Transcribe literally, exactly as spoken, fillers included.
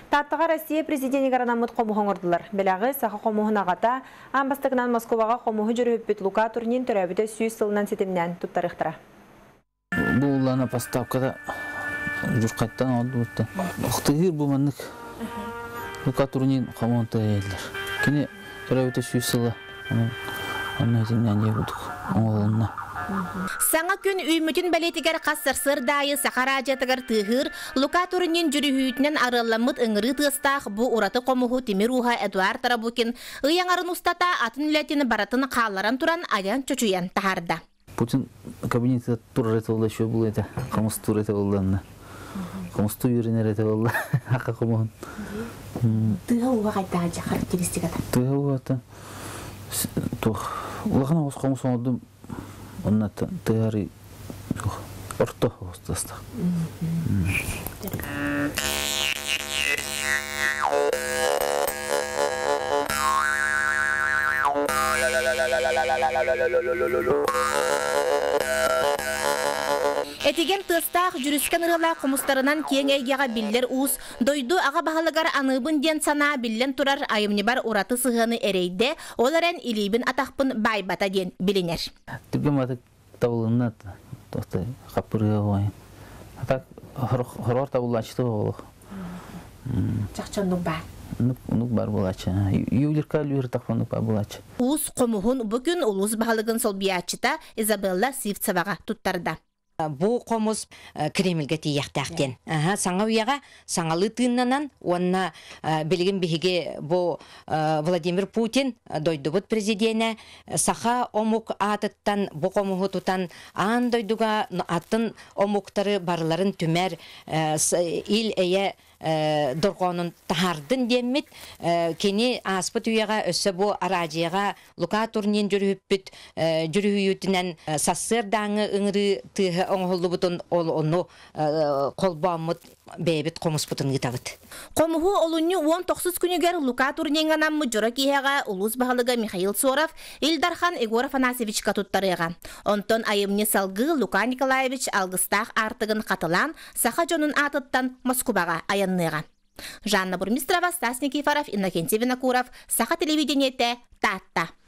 Таттыға Россия президенті гаранамыт қомуғын ұрдылар. Белағы сақы қомуғын ағата, амбастығынан Москваға қомуғы жүрі өппет Лука турнин түрәбіті сүйіс сылынан сетімнен тұттарықтыра. Бұл лана поставкада жүр қайттан алды бұтты. Ұқтығыр бұл мәнік Лука турнин қомуғын тұғайлар. Кені түрәбіті сүйіс сылы, оның әзімнен де бұдық оңғылына. Саңа күн үймітін бәлетігер қасырсыр дайы сақаражатығыр тұғыр, Лука турнин жүріхүйітінен арыламыд ұңыры тұстақ бұ ұраты қомуғы Темир Уха Эдуард Тарабукин ұяңарын ұстата атын үләтіні баратын қаларан тұран аян чөчуян тағарда. Путин кабинеті тұр реті олда шо бұл еті, қамысты реті олданна. Қамысты үйренер реті олда, ақы қомуғын. Тұға уға қайта характеристикада? Тұға уға Улахана осы қомыс оңырдым, онна тұғары ұрты остастық. Этеген тыстақ жүріскен ұрыла қомыстарынан кең әйгеға биллер ұз, дойду аға бағалығар аныбын ден сана биллен тұрар айымны бар ұраты сығыны әрейді, оларен илейбін атақпын байбата ден білінер. Түрген батық табылынна тоқты қапырыға қойын. Атақ хорор табылачты олық. Жақчандың бар? Нук бар булачы. Юлирка люр тақпанук бар булачы. Уз қомуғын бүгін ұлыз бағалығын сол биячыта Изабелла Сивцеваға тұттарды. Бу комус Кремльге тияқтақтен. Саңа уяға саңалы тыыннанан, онна білген бігі бу Владимир Путин, дойдубут президенті, саха омук атыттан, бу комуғу тұтан, ан дойдуға атын омуктары барларын түмер ил әйе дорғонын тахардын деммит, кені аспыт уяға өссі бу аражияға Лука турнин жүрүппіт, жүрүхүйетінен сассыр даңы ыңыры тыға оңғылы бұтын ол оны қолбамыт бәйбіт қомыс бұтын ғытавыт. Қомығы олуны он тоғыз күнігер Лука турнинганамы жұры кейеға ұлыз бағалыға Михаил Соров, Илдархан Егор Афанасьевичка тұттарыға. Онтон айымны салғы Лука Николаевич алғыстақ артығын қатылан, саха жонын атыттан Москваға аянныға. Жанна Бурмистрова, Стас Никифоров, Иннокентий Винокуров, Саха телевидениеті, Татта.